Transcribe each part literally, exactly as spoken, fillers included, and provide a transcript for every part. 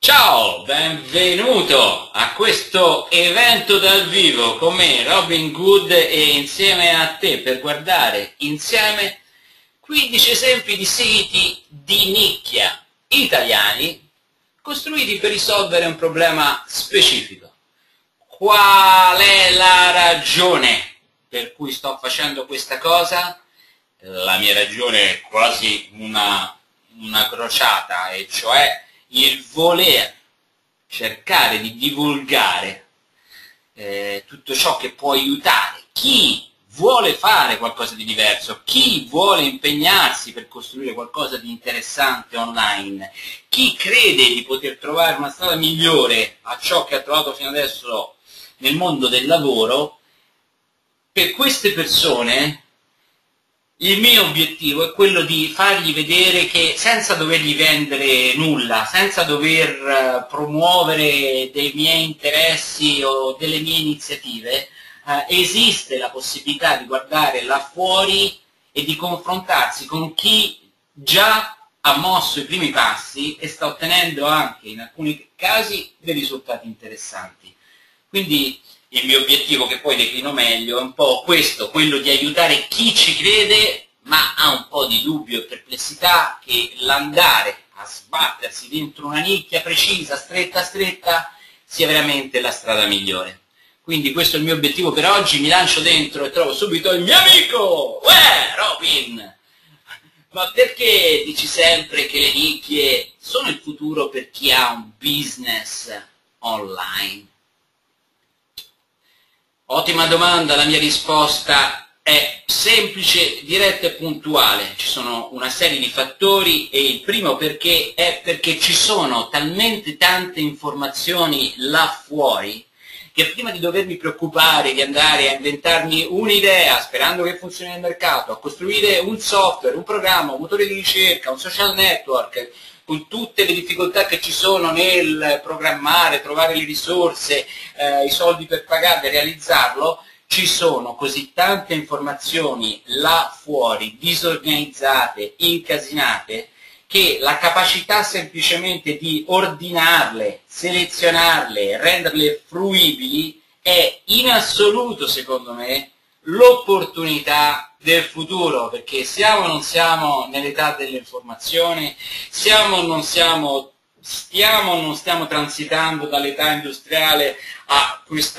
Ciao, benvenuto a questo evento dal vivo con me, Robin Good, e insieme a te per guardare insieme quindici esempi di siti di nicchia italiani costruiti per risolvere un problema specifico. Qual è la ragione per cui sto facendo questa cosa? La mia ragione è quasi una, una crociata, e cioè il voler cercare di divulgare eh, tutto ciò che può aiutare chi vuole fare qualcosa di diverso, chi vuole impegnarsi per costruire qualcosa di interessante online, chi crede di poter trovare una strada migliore a ciò che ha trovato fino adesso nel mondo del lavoro. Per queste persone il mio obiettivo è quello di fargli vedere che senza dovergli vendere nulla, senza dover promuovere dei miei interessi o delle mie iniziative, eh, esiste la possibilità di guardare là fuori e di confrontarsi con chi già ha mosso i primi passi e sta ottenendo anche in alcuni casi dei risultati interessanti. Quindi il mio obiettivo, che poi declino meglio, è un po' questo, quello di aiutare chi ci crede ma ha un po' di dubbio e perplessità che l'andare a sbattersi dentro una nicchia precisa, stretta stretta, sia veramente la strada migliore. Quindi questo è il mio obiettivo per oggi, mi lancio dentro e trovo subito il mio amico! Uè, Robin! Ma perché dici sempre che le nicchie sono il futuro per chi ha un business online? Ottima domanda, la mia risposta è semplice, diretta e puntuale. Ci sono una serie di fattori e il primo perché è perché ci sono talmente tante informazioni là fuori che prima di dovermi preoccupare di andare a inventarmi un'idea sperando che funzioni nel mercato, a costruire un software, un programma, un motore di ricerca, un social network, con tutte le difficoltà che ci sono nel programmare, trovare le risorse, eh, i soldi per pagarle, realizzarlo, ci sono così tante informazioni là fuori, disorganizzate, incasinate, che la capacità semplicemente di ordinarle, selezionarle, renderle fruibili è in assoluto, secondo me, l'opportunità del futuro, perché siamo o non siamo nell'età dell'informazione, siamo o non siamo, stiamo o non stiamo transitando dall'età industriale a questo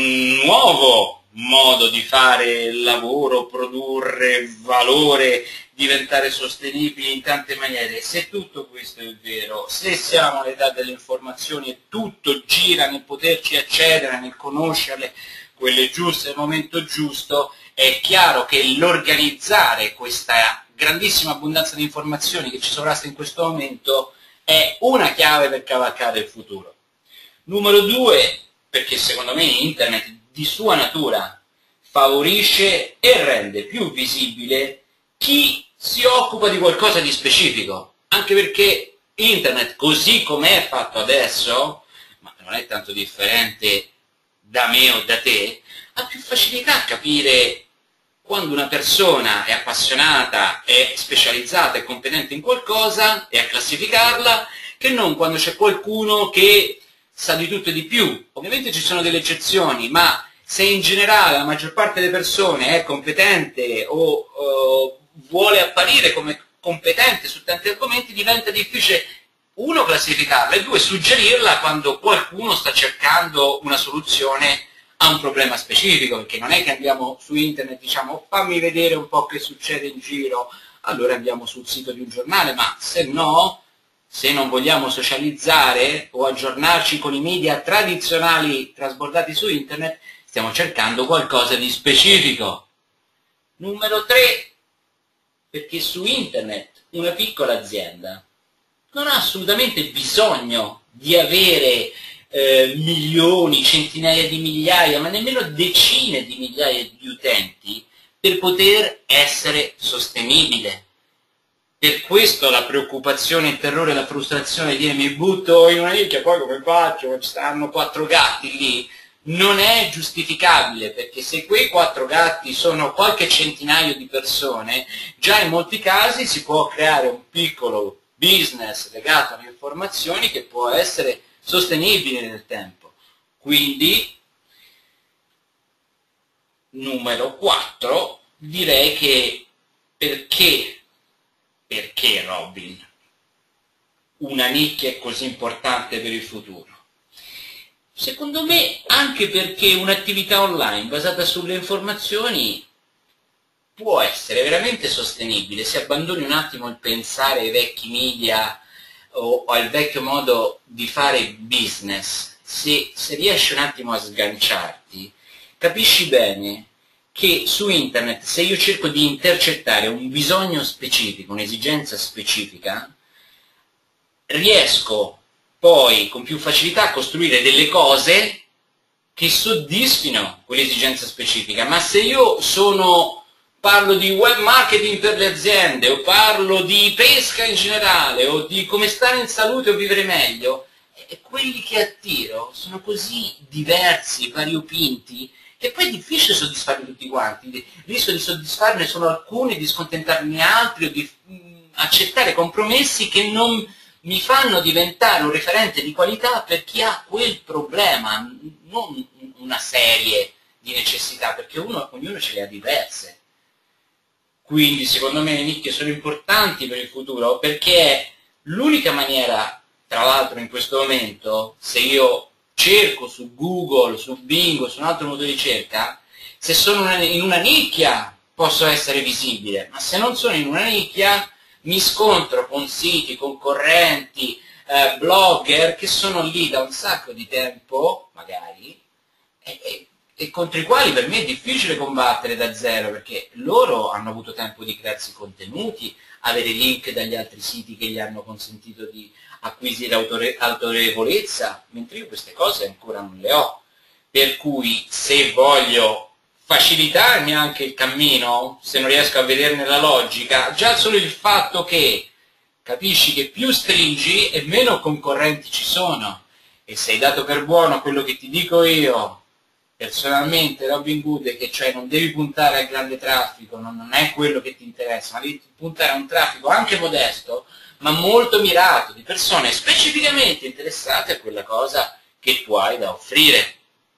nuovo modo di fare lavoro, produrre valore, diventare sostenibili in tante maniere. Se tutto questo è vero, se siamo all'età delle informazioni e tutto gira nel poterci accedere, nel conoscerle, quelle giuste al momento giusto, è chiaro che l'organizzare questa grandissima abbondanza di informazioni che ci sovrasta in questo momento è una chiave per cavalcare il futuro. Numero due, perché secondo me Internet di sua natura favorisce e rende più visibile chi si occupa di qualcosa di specifico, anche perché Internet, così come è fatto adesso, ma non è tanto differente da me o da te, ha più facilità a capire quando una persona è appassionata, è specializzata, è competente in qualcosa e a classificarla, che non quando c'è qualcuno che sa di tutto e di più. Ovviamente ci sono delle eccezioni, ma se in generale la maggior parte delle persone è competente o, o vuole apparire come competente su tanti argomenti, diventa difficile, uno, classificarla e due, suggerirla quando qualcuno sta cercando una soluzione a un problema specifico, perché non è che andiamo su internet e diciamo fammi vedere un po' che succede in giro, allora andiamo sul sito di un giornale, ma se no, se non vogliamo socializzare o aggiornarci con i media tradizionali trasbordati su internet, stiamo cercando qualcosa di specifico. Numero tre, perché su internet una piccola azienda non ha assolutamente bisogno di avere eh, milioni, centinaia di migliaia, ma nemmeno decine di migliaia di utenti per poter essere sostenibile. Per questo la preoccupazione, il terrore, la frustrazione di dire mi butto in una nicchia, poi come faccio? Ci stanno quattro gatti lì. Non è giustificabile, perché se quei quattro gatti sono qualche centinaio di persone, già in molti casi si può creare un piccolo business legato alle informazioni che può essere sostenibile nel tempo. Quindi, numero quattro, direi che perché, perché Robin, una nicchia è così importante per il futuro? Secondo me anche perché un'attività online basata sulle informazioni può essere veramente sostenibile se abbandoni un attimo il pensare ai vecchi media o al vecchio modo di fare business. Se, se riesci un attimo a sganciarti, capisci bene che su internet, se io cerco di intercettare un bisogno specifico, un'esigenza specifica, riesco poi con più facilità a costruire delle cose che soddisfino quell'esigenza specifica. Ma se io sono, parlo di web marketing per le aziende, o parlo di pesca in generale, o di come stare in salute o vivere meglio, e quelli che attiro sono così diversi, variopinti, che poi è difficile soddisfarli tutti quanti. Il rischio di soddisfarne solo alcuni, di scontentarne altri, o di mh, accettare compromessi che non mi fanno diventare un referente di qualità per chi ha quel problema, non una serie di necessità, perché uno, ognuno ce le ha diverse. Quindi secondo me le nicchie sono importanti per il futuro, perché è l'unica maniera, tra l'altro in questo momento, se io cerco su Google, su Bing, su un altro motore di ricerca, se sono in una nicchia posso essere visibile, ma se non sono in una nicchia mi scontro con siti, concorrenti, eh, blogger che sono lì da un sacco di tempo, magari, e, e, e contro i quali per me è difficile combattere da zero, perché loro hanno avuto tempo di crearsi contenuti, avere link dagli altri siti che gli hanno consentito di acquisire autore autorevolezza, mentre io queste cose ancora non le ho. Per cui se voglio facilitarmi anche il cammino, se non riesco a vederne la logica, già solo il fatto che capisci che più stringi e meno concorrenti ci sono, e sei dato per buono quello che ti dico io, personalmente Robin Hood, è che cioè non devi puntare al grande traffico, non, non è quello che ti interessa, ma devi puntare a un traffico anche modesto, ma molto mirato, di persone specificamente interessate a quella cosa che tu hai da offrire.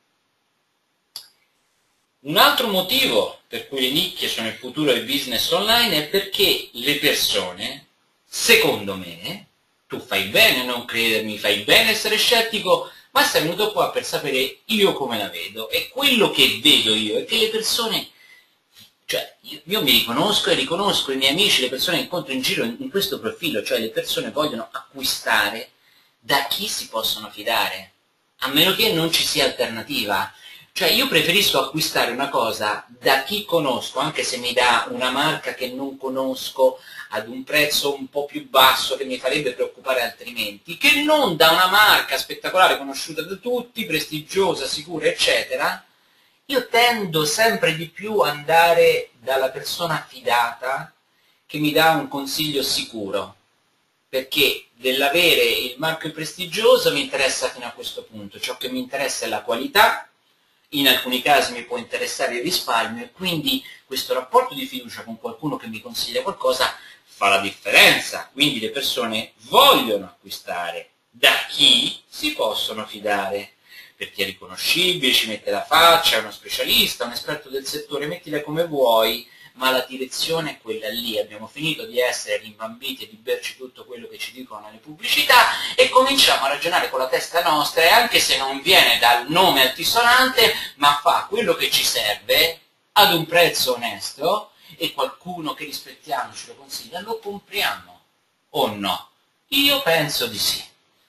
Un altro motivo per cui le nicchie sono il futuro del business online è perché le persone, secondo me, tu fai bene a non credermi, fai bene a essere scettico, ma sei venuto qua per sapere io come la vedo, e quello che vedo io è che le persone, cioè io, io mi riconosco e riconosco i miei amici, le persone che incontro in giro in, in questo profilo, cioè le persone vogliono acquistare da chi si possono fidare, a meno che non ci sia alternativa. Cioè io preferisco acquistare una cosa da chi conosco, anche se mi dà una marca che non conosco ad un prezzo un po' più basso che mi farebbe preoccupare altrimenti, che non da una marca spettacolare, conosciuta da tutti, prestigiosa, sicura, eccetera. Io tendo sempre di più ad andare dalla persona fidata che mi dà un consiglio sicuro, perché dell'avere il marchio prestigioso mi interessa fino a questo punto, ciò che mi interessa è la qualità, in alcuni casi mi può interessare il risparmio, e quindi questo rapporto di fiducia con qualcuno che mi consiglia qualcosa fa la differenza. Quindi le persone vogliono acquistare da chi si possono fidare, perché è riconoscibile, ci mette la faccia, è uno specialista, un esperto del settore, mettila come vuoi, ma la direzione è quella lì. Abbiamo finito di essere rimbambiti e di berci tutto quello che ci dicono nelle pubblicità e cominciamo a ragionare con la testa nostra, e anche se non viene dal nome altisonante, ma fa quello che ci serve ad un prezzo onesto e qualcuno che rispettiamo ce lo consiglia, lo compriamo o no? Io penso di sì.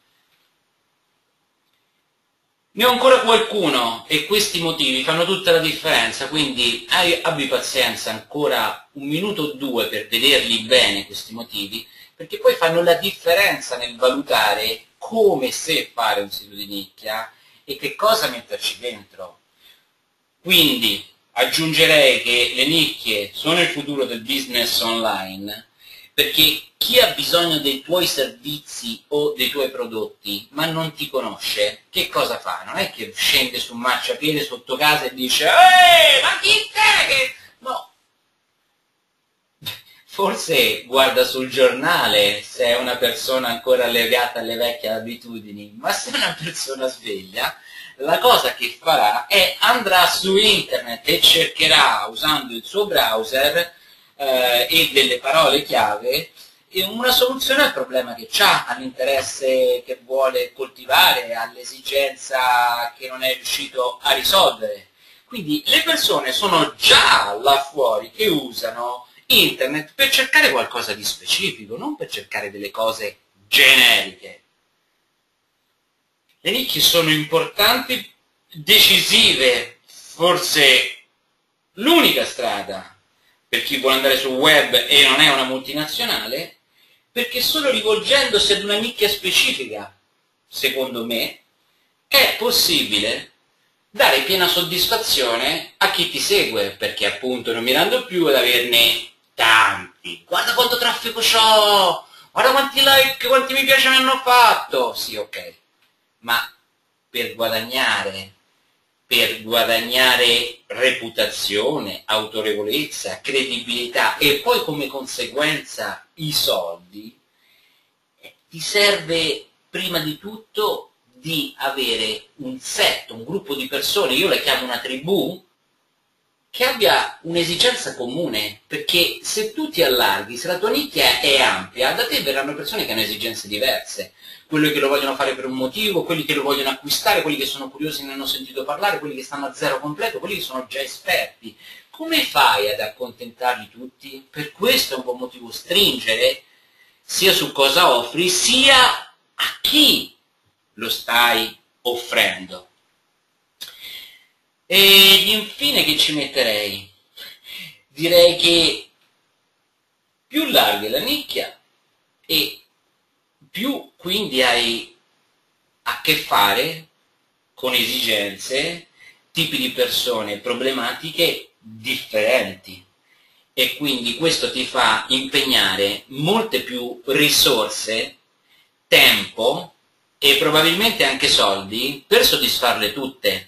Ne ho ancora qualcuno e questi motivi fanno tutta la differenza, quindi abbi pazienza ancora un minuto o due per vederli bene questi motivi, perché poi fanno la differenza nel valutare come e se fare un sito di nicchia e che cosa metterci dentro. Quindi aggiungerei che le nicchie sono il futuro del business online, perché chi ha bisogno dei tuoi servizi o dei tuoi prodotti ma non ti conosce, che cosa fa? Non è che scende su un marciapiede sotto casa e dice «Ehi, ma chi sei che...» No, forse guarda sul giornale se è una persona ancora legata alle vecchie abitudini, ma se è una persona sveglia, la cosa che farà è andrà su internet e cercherà, usando il suo browser eh, e delle parole chiave, una soluzione al problema che ha, all'interesse che vuole coltivare, all'esigenza che non è riuscito a risolvere. Quindi le persone sono già là fuori che usano internet per cercare qualcosa di specifico, non per cercare delle cose generiche. Le nicchie sono importanti, decisive, forse l'unica strada per chi vuole andare sul web e non è una multinazionale, perché solo rivolgendosi ad una nicchia specifica, secondo me, è possibile dare piena soddisfazione a chi ti segue, perché appunto non mirando più ad averne tanti. Guarda quanto traffico c'ho, guarda quanti like, quanti mi piace mi hanno fatto. Sì, ok, ma per guadagnare, per guadagnare reputazione, autorevolezza, credibilità e poi come conseguenza i soldi, ti serve prima di tutto di avere un set, un gruppo di persone, io le chiamo una tribù, che abbia un'esigenza comune, perché se tu ti allarghi, se la tua nicchia è ampia, da te verranno persone che hanno esigenze diverse, quelli che lo vogliono fare per un motivo, quelli che lo vogliono acquistare, quelli che sono curiosi e ne hanno sentito parlare, quelli che stanno a zero completo, quelli che sono già esperti. Come fai ad accontentarli tutti? Per questo è un buon motivo stringere sia su cosa offri, sia a chi lo stai offrendo. E infine che ci metterei? Direi che più larga è la nicchia e più quindi hai a che fare con esigenze, tipi di persone, problematiche differenti, e quindi questo ti fa impegnare molte più risorse, tempo e probabilmente anche soldi per soddisfarle tutte.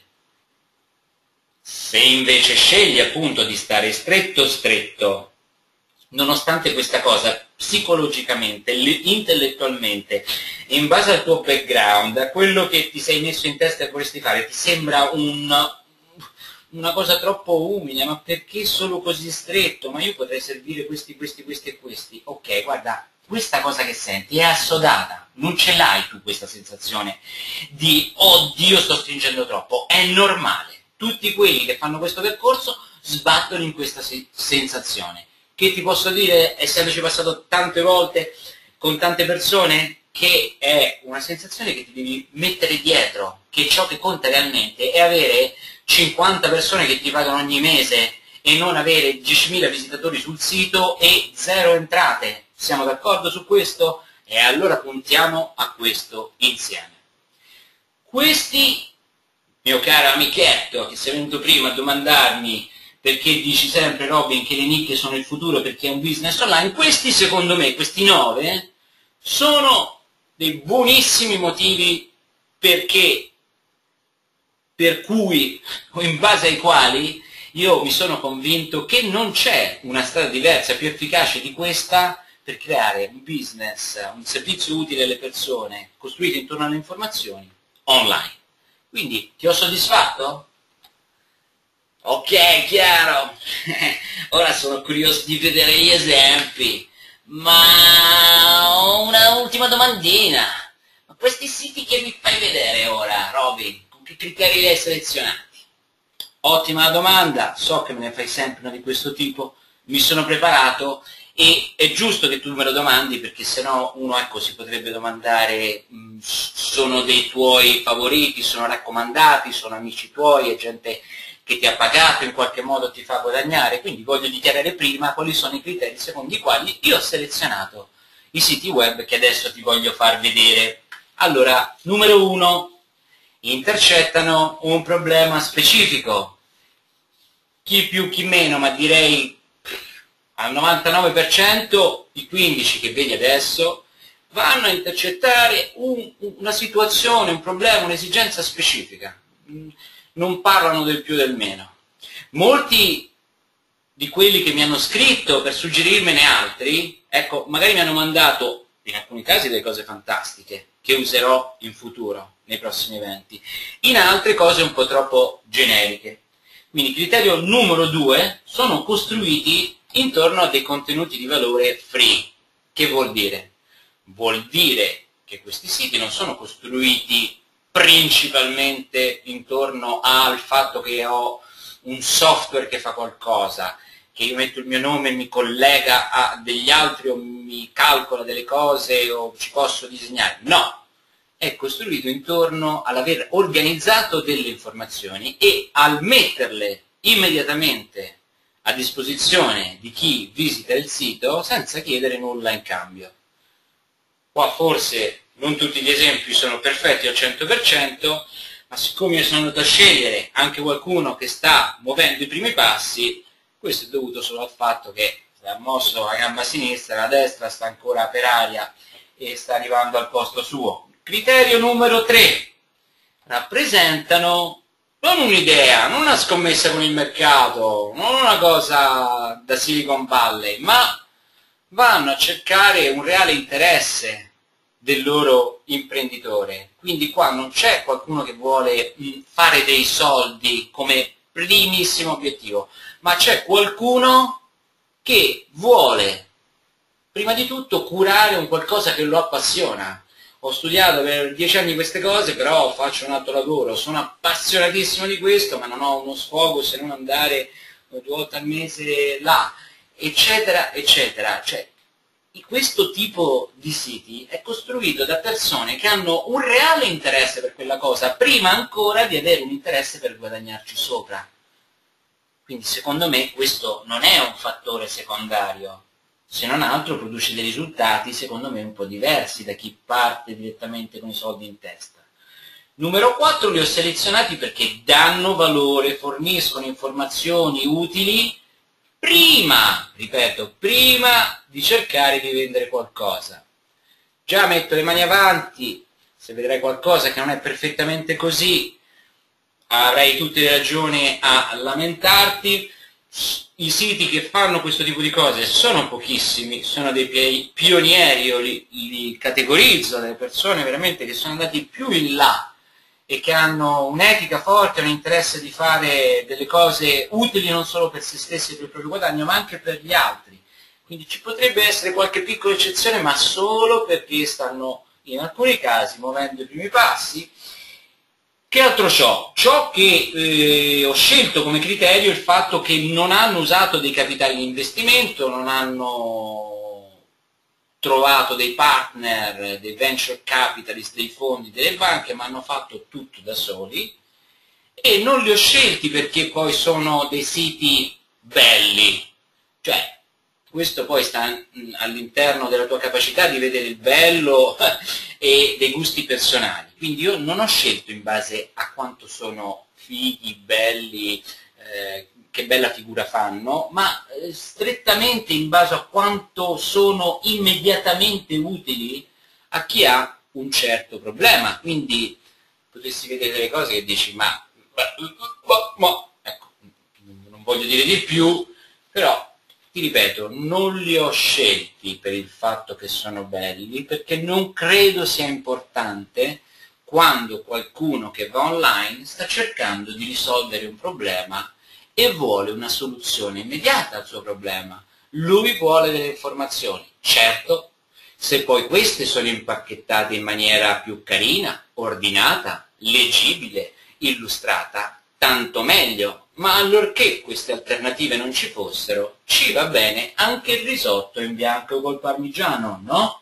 Se invece scegli appunto di stare stretto stretto, nonostante questa cosa psicologicamente, intellettualmente, in base al tuo background, a quello che ti sei messo in testa e vorresti fare, ti sembra un, una cosa troppo umile, ma perché solo così stretto? Ma io potrei servire questi, questi, questi e questi. Ok, guarda, questa cosa che senti è assodata, non ce l'hai tu questa sensazione di oddio sto stringendo troppo, è normale. Tutti quelli che fanno questo percorso sbattono in questa sensazione. Che ti posso dire, essendoci passato tante volte con tante persone, che è una sensazione che ti devi mettere dietro, che ciò che conta realmente è avere cinquanta persone che ti pagano ogni mese e non avere diecimila visitatori sul sito e zero entrate. Siamo d'accordo su questo? E allora puntiamo a questo insieme. Questi, mio caro amichetto, che sei venuto prima a domandarmi perché dici sempre, Robin, che le nicchie sono il futuro perché è un business online, questi secondo me, questi nove, sono dei buonissimi motivi perché, per cui, o in base ai quali, io mi sono convinto che non c'è una strada diversa, più efficace di questa, per creare un business, un servizio utile alle persone, costruito intorno alle informazioni, online. Quindi, ti ho soddisfatto? Ok, chiaro. Ora sono curioso di vedere gli esempi, ma ho una ultima domandina. Ma questi siti che mi fai vedere ora, Robin, con che criteri li hai selezionati? Ottima domanda, so che me ne fai sempre una di questo tipo, mi sono preparato e è giusto che tu me lo domandi, perché sennò uno, ecco, si potrebbe domandare mh, sono dei tuoi favoriti, sono raccomandati, sono amici tuoi, è gente che ti ha pagato, in qualche modo ti fa guadagnare, quindi voglio dichiarare prima quali sono i criteri secondo i quali io ho selezionato i siti web che adesso ti voglio far vedere. Allora, numero uno, intercettano un problema specifico, chi più chi meno, ma direi al novantanove per cento, i quindici che vedi adesso, vanno a intercettare un, una situazione, un problema, un'esigenza specifica. Non parlano del più del meno. Molti di quelli che mi hanno scritto per suggerirmene altri, ecco, magari mi hanno mandato, in alcuni casi, delle cose fantastiche, che userò in futuro, nei prossimi eventi, in altre cose un po' troppo generiche. Quindi criterio numero due, sono costruiti intorno a dei contenuti di valore free. Che vuol dire? Vuol dire che questi siti non sono costruiti principalmente intorno al fatto che ho un software che fa qualcosa, che io metto il mio nome e mi collega a degli altri o mi calcola delle cose o ci posso disegnare. No, è costruito intorno all'aver organizzato delle informazioni e al metterle immediatamente a disposizione di chi visita il sito senza chiedere nulla in cambio. Qua forse non tutti gli esempi sono perfetti al cento per cento, ma siccome io sono andato a scegliere anche qualcuno che sta muovendo i primi passi, questo è dovuto solo al fatto che ha mosso la gamba sinistra, la destra sta ancora per aria e sta arrivando al posto suo. Criterio numero tre. Rappresentano non un'idea, non una scommessa con il mercato, non una cosa da Silicon Valley, ma vanno a cercare un reale interesse del loro imprenditore. Quindi qua non c'è qualcuno che vuole fare dei soldi come primissimo obiettivo, ma c'è qualcuno che vuole prima di tutto curare un qualcosa che lo appassiona. Ho studiato per dieci anni queste cose, però faccio un altro lavoro, sono appassionatissimo di questo, ma non ho uno sfogo se non andare due volte al mese là, eccetera, eccetera. Cioè, questo tipo di siti è costruito da persone che hanno un reale interesse per quella cosa, prima ancora di avere un interesse per guadagnarci sopra. Quindi secondo me questo non è un fattore secondario, se non altro produce dei risultati secondo me un po' diversi da chi parte direttamente con i soldi in testa. Numero quattro, li ho selezionati perché danno valore, forniscono informazioni utili prima, ripeto, prima di cercare di vendere qualcosa. Già metto le mani avanti, se vedrai qualcosa che non è perfettamente così, avrai tutte le ragioni a lamentarti. I siti che fanno questo tipo di cose sono pochissimi, sono dei pionieri, io li, li categorizzo, delle persone veramente che sono andati più in là e che hanno un'etica forte, un interesse di fare delle cose utili non solo per se stessi e per il proprio guadagno, ma anche per gli altri. Quindi ci potrebbe essere qualche piccola eccezione, ma solo perché stanno in alcuni casi muovendo i primi passi. Che altro c'ho? Ciò che eh, ho scelto come criterio il fatto che non hanno usato dei capitali di investimento, non hanno trovato dei partner, dei venture capitalist, dei fondi, delle banche, ma hanno fatto tutto da soli, e non li ho scelti perché poi sono dei siti belli, cioè questo poi sta all'interno della tua capacità di vedere il bello e dei gusti personali. Quindi io non ho scelto in base a quanto sono fighi, belli, eh, che bella figura fanno, ma eh, strettamente in base a quanto sono immediatamente utili a chi ha un certo problema. Quindi potresti vedere delle cose che dici, ma, ma, ma ecco, non voglio dire di più, però ti ripeto, non li ho scelti per il fatto che sono belli, perché non credo sia importante quando qualcuno che va online sta cercando di risolvere un problema e vuole una soluzione immediata al suo problema. Lui vuole delle informazioni. Certo, se poi queste sono impacchettate in maniera più carina, ordinata, leggibile, illustrata, tanto meglio. Ma allorché queste alternative non ci fossero, ci va bene anche il risotto in bianco col parmigiano, no?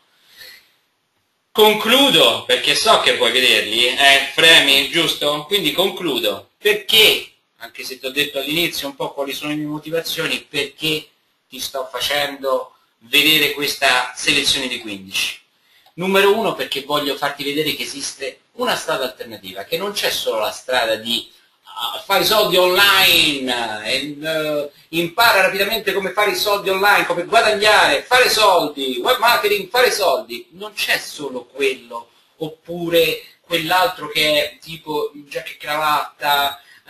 Concludo, perché so che vuoi vederli, eh, fremi, giusto? Quindi concludo, perché, anche se ti ho detto all'inizio un po' quali sono le mie motivazioni, perché ti sto facendo vedere questa selezione di quindici. Numero uno, perché voglio farti vedere che esiste una strada alternativa, che non c'è solo la strada di fare i soldi online, e, uh, impara rapidamente come fare i soldi online, come guadagnare, fare soldi, web marketing, fare soldi. Non c'è solo quello, oppure quell'altro che è tipo giacca e cravatta, uh,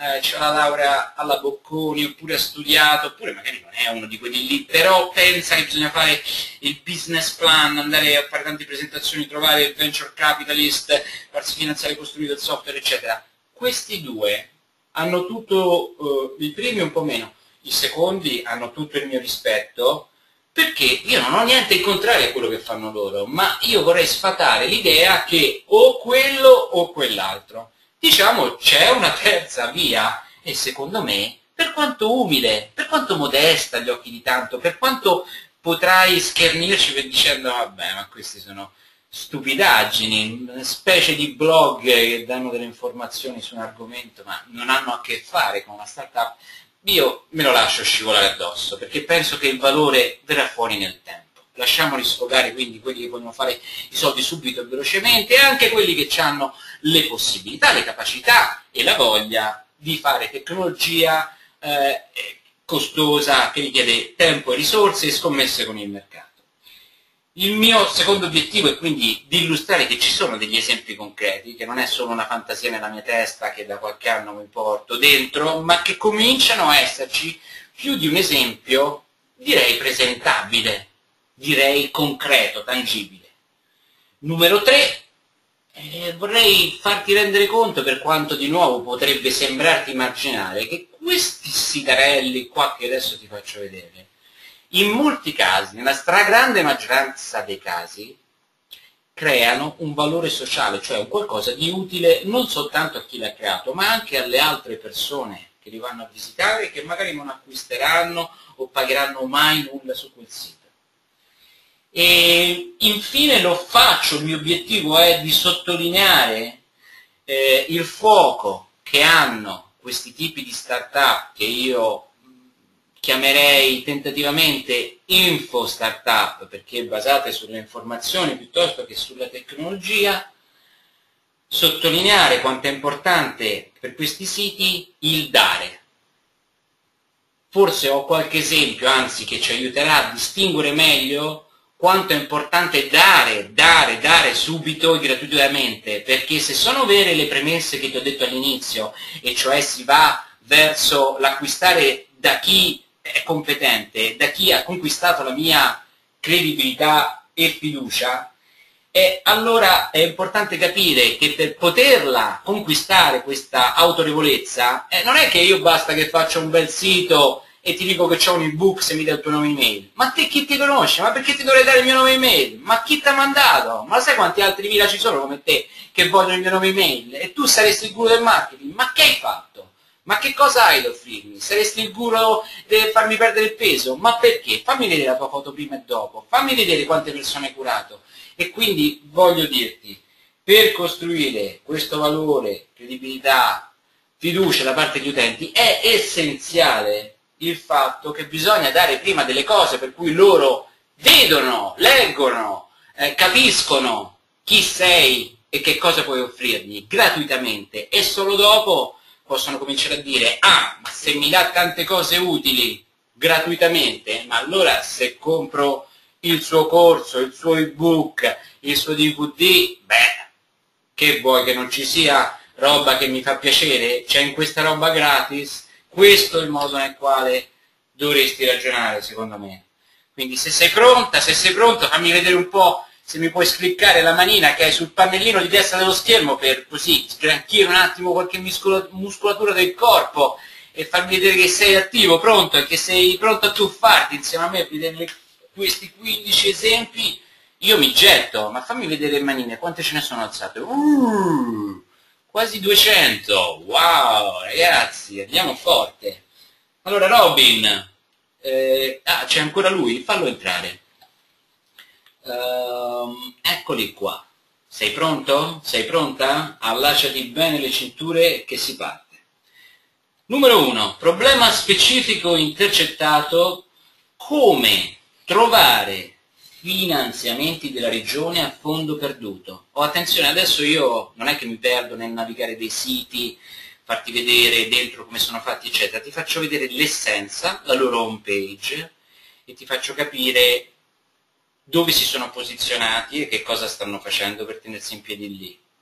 eh, c'ha la laurea alla Bocconi, oppure ha studiato, oppure magari non è uno di quelli lì, però pensa che bisogna fare il business plan, andare a fare tante presentazioni, trovare il venture capitalist, farsi finanziare, costruire il software, eccetera. Questi due hanno tutto, eh, i primi un po' meno, i secondi hanno tutto il mio rispetto, perché io non ho niente in contrario a quello che fanno loro, ma io vorrei sfatare l'idea che o quello o quell'altro. Diciamo c'è una terza via e secondo me, per quanto umile, per quanto modesta agli occhi di tanto, per quanto potrai schernirci per dicendo vabbè ma questi sono stupidaggini, una specie di blog che danno delle informazioni su un argomento ma non hanno a che fare con una startup, io me lo lascio scivolare addosso perché penso che il valore verrà fuori nel tempo. Lasciamoli sfogare quindi quelli che vogliono fare i soldi subito e velocemente e anche quelli che hanno le possibilità, le capacità e la voglia di fare tecnologia eh, costosa che richiede tempo e risorse e scommesse con il mercato. Il mio secondo obiettivo è quindi di illustrare che ci sono degli esempi concreti, che non è solo una fantasia nella mia testa che da qualche anno mi porto dentro, ma che cominciano a esserci più di un esempio, direi presentabile, direi concreto, tangibile. Numero tre, eh, vorrei farti rendere conto, per quanto di nuovo potrebbe sembrarti marginale, che questi sitarelli qua che adesso ti faccio vedere, in molti casi, nella stragrande maggioranza dei casi, creano un valore sociale, cioè un qualcosa di utile non soltanto a chi l'ha creato, ma anche alle altre persone che li vanno a visitare e che magari non acquisteranno o pagheranno mai nulla su quel sito. E infine lo faccio, il mio obiettivo è di sottolineare eh, il fuoco che hanno questi tipi di start-up che io chiamerei tentativamente info startup perché basate sulle informazioni piuttosto che sulla tecnologia, sottolineare quanto è importante per questi siti il dare. Forse ho qualche esempio, anzi, che ci aiuterà a distinguere meglio quanto è importante dare, dare, dare subito e gratuitamente, perché se sono vere le premesse che ti ho detto all'inizio, e cioè si va verso l'acquistare da chi è competente, da chi ha conquistato la mia credibilità e fiducia, e allora è importante capire che per poterla conquistare questa autorevolezza, eh, non è che io basta che faccia un bel sito e ti dico che ho un ebook se mi dai il tuo nome email. Ma te chi ti conosce? Ma perché ti dovrei dare il mio nome email? Ma chi ti ha mandato? Ma sai quanti altri mila ci sono come te che vogliono il mio nome email? E tu saresti il guru del marketing? Ma che hai fatto? Ma che cosa hai da offrirmi? Saresti il guru di farmi perdere il peso? Ma perché? Fammi vedere la tua foto prima e dopo, fammi vedere quante persone hai curato. E quindi voglio dirti, per costruire questo valore, credibilità, fiducia da parte degli utenti, è essenziale il fatto che bisogna dare prima delle cose per cui loro vedono, leggono, eh, capiscono chi sei e che cosa puoi offrirgli gratuitamente e solo dopo possono cominciare a dire ah, ma se mi dà tante cose utili gratuitamente, ma allora se compro il suo corso, il suo ebook, il suo D V D, beh, che vuoi che non ci sia roba che mi fa piacere? C'è in questa roba gratis? Questo è il modo nel quale dovresti ragionare, secondo me. Quindi se sei pronta, se sei pronto, fammi vedere un po' se mi puoi scriccare la manina che hai sul pannellino di destra dello schermo per così sgranchire un attimo qualche muscolatura del corpo e farmi vedere che sei attivo, pronto e che sei pronto a tuffarti insieme a me per vedere questi quindici esempi. Io mi getto, ma fammi vedere le manine, quante ce ne sono alzate? Uh, quasi duecento, wow, ragazzi, andiamo forte. Allora Robin, eh, ah, c'è ancora lui, fallo entrare. Uh, eccoli qua. Sei pronto? Sei pronta? Allacciati bene le cinture che si parte. Numero uno, problema specifico intercettato, come trovare finanziamenti della regione a fondo perduto. Oh, attenzione, adesso io non è che mi perdo nel navigare dei siti, farti vedere dentro come sono fatti, eccetera. Ti faccio vedere l'essenza, la loro home page, e ti faccio capire dove si sono posizionati e che cosa stanno facendo per tenersi in piedi lì.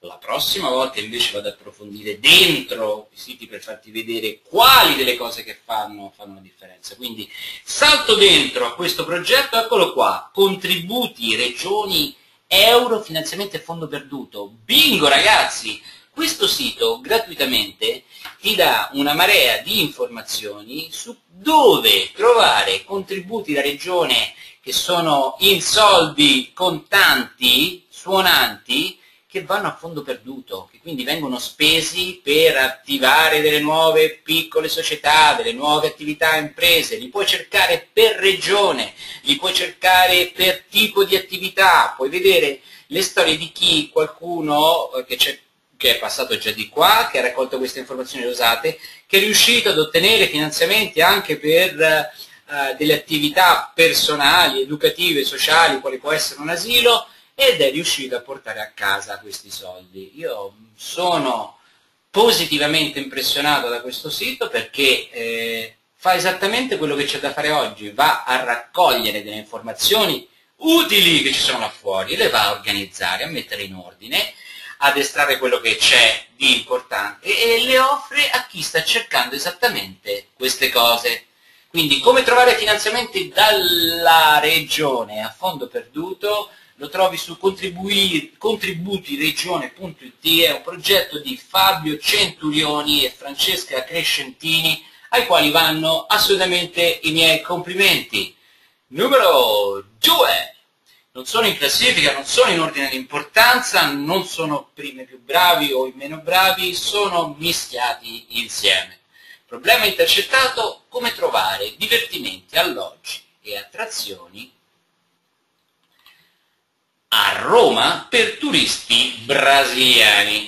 La prossima volta invece vado ad approfondire dentro i siti per farti vedere quali delle cose che fanno fanno la differenza. Quindi salto dentro a questo progetto, eccolo qua, contributi, regioni, euro, finanziamenti a fondo perduto. Bingo ragazzi! Questo sito gratuitamente ti dà una marea di informazioni su dove trovare contributi da regione che sono in soldi contanti, suonanti, che vanno a fondo perduto, che quindi vengono spesi per attivare delle nuove piccole società, delle nuove attività imprese. Li puoi cercare per regione, li puoi cercare per tipo di attività, puoi vedere le storie di chi, qualcuno che c'è che è passato già di qua, che ha raccolto queste informazioni usate, che è riuscito ad ottenere finanziamenti anche per uh, delle attività personali, educative, sociali, quale può essere un asilo, ed è riuscito a portare a casa questi soldi. Io sono positivamente impressionato da questo sito perché eh, fa esattamente quello che c'è da fare oggi, va a raccogliere delle informazioni utili che ci sono là fuori, le va a organizzare, a mettere in ordine, ad estrarre quello che c'è di importante e le offre a chi sta cercando esattamente queste cose. Quindi come trovare finanziamenti dalla regione a fondo perduto lo trovi su contributiregione punto it, è un progetto di Fabio Centurioni e Francesca Crescentini, ai quali vanno assolutamente i miei complimenti. Numero due. Non sono in classifica, non sono in ordine di importanza, non sono primi più bravi o i meno bravi, sono mischiati insieme. Problema intercettato: come trovare divertimenti, alloggi e attrazioni a Roma per turisti brasiliani.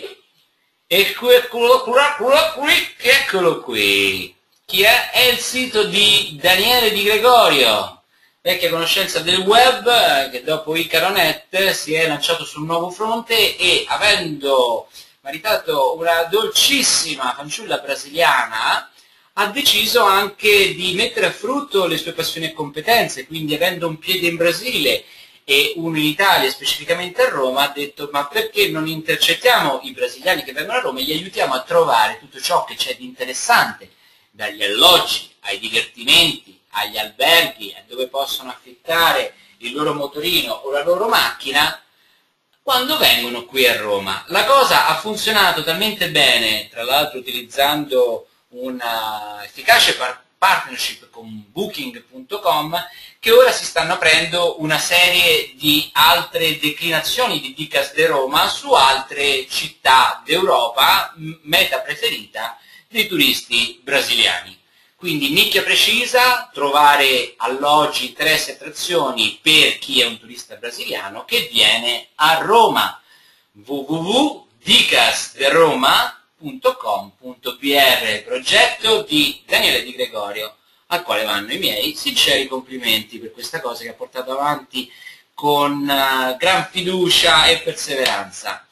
Eccolo qui, eccolo qui. Chi è? È il sito di Daniele Di Gregorio, vecchia conoscenza del web, che dopo Icaronet si è lanciato sul nuovo fronte e, avendo maritato una dolcissima fanciulla brasiliana, ha deciso anche di mettere a frutto le sue passioni e competenze. Quindi, avendo un piede in Brasile e uno in Italia, specificamente a Roma, ha detto: ma perché non intercettiamo i brasiliani che vengono a Roma e li aiutiamo a trovare tutto ciò che c'è di interessante, dagli alloggi ai divertimenti, agli alberghi, a dove possono affittare il loro motorino o la loro macchina quando vengono qui a Roma. La cosa ha funzionato talmente bene, tra l'altro utilizzando una efficace par partnership con booking punto com, che ora si stanno aprendo una serie di altre declinazioni di Dicas de Roma su altre città d'Europa, meta preferita dei turisti brasiliani. Quindi nicchia precisa, trovare alloggi, interessi e attrazioni per chi è un turista brasiliano che viene a Roma. w w w punto dicas de roma punto com punto b r, progetto di Daniele Di Gregorio, al quale vanno i miei sinceri complimenti per questa cosa che ha portato avanti con uh, gran fiducia e perseveranza.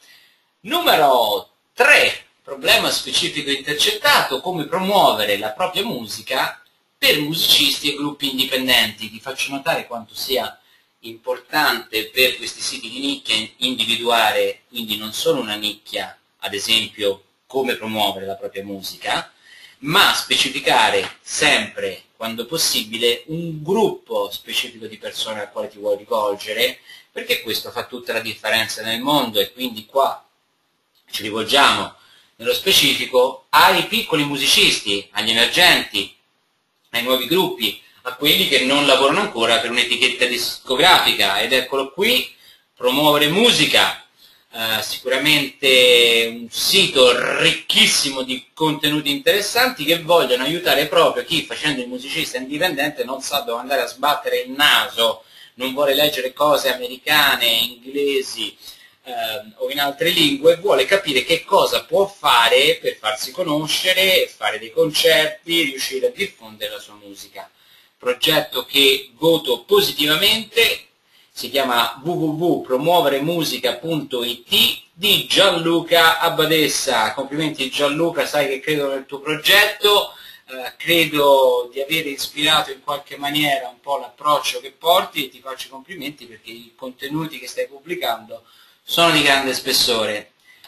Numero tre. Problema specifico intercettato: come promuovere la propria musica per musicisti e gruppi indipendenti. Ti faccio notare quanto sia importante per questi siti di nicchia individuare, quindi non solo una nicchia, ad esempio come promuovere la propria musica, ma specificare sempre, quando possibile, un gruppo specifico di persone al quale ti vuoi rivolgere, perché questo fa tutta la differenza nel mondo. E quindi qua ci rivolgiamo nello specifico ai piccoli musicisti, agli emergenti, ai nuovi gruppi, a quelli che non lavorano ancora per un'etichetta discografica. Ed eccolo qui, promuovere musica, eh, sicuramente un sito ricchissimo di contenuti interessanti che vogliono aiutare proprio chi, facendo il musicista indipendente, non sa dove andare a sbattere il naso, non vuole leggere cose americane, inglesi, Uh, o in altre lingue, vuole capire che cosa può fare per farsi conoscere, fare dei concerti, riuscire a diffondere la sua musica. Progetto che voto positivamente, si chiama w w w punto promuoveremusica punto it, di Gianluca Abbadessa. Complimenti Gianluca, sai che credo nel tuo progetto, uh, credo di aver ispirato in qualche maniera un po' l'approccio che porti, e ti faccio i complimenti perché i contenuti che stai pubblicando sono di grande spessore.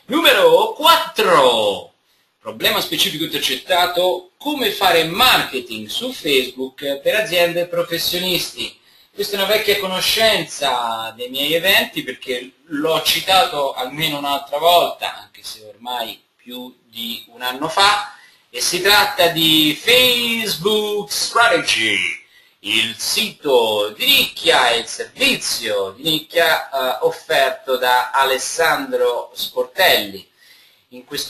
Numero quattro. Problema specifico intercettato, come fare marketing su Facebook per aziende e professionisti. Questa è una vecchia conoscenza dei miei eventi perché l'ho citato almeno un'altra volta, anche se ormai più di un anno fa, e si tratta di Facebook Strategy, il sito di nicchia e il servizio di nicchia eh, offerto da Alessandro Sportelli. In questo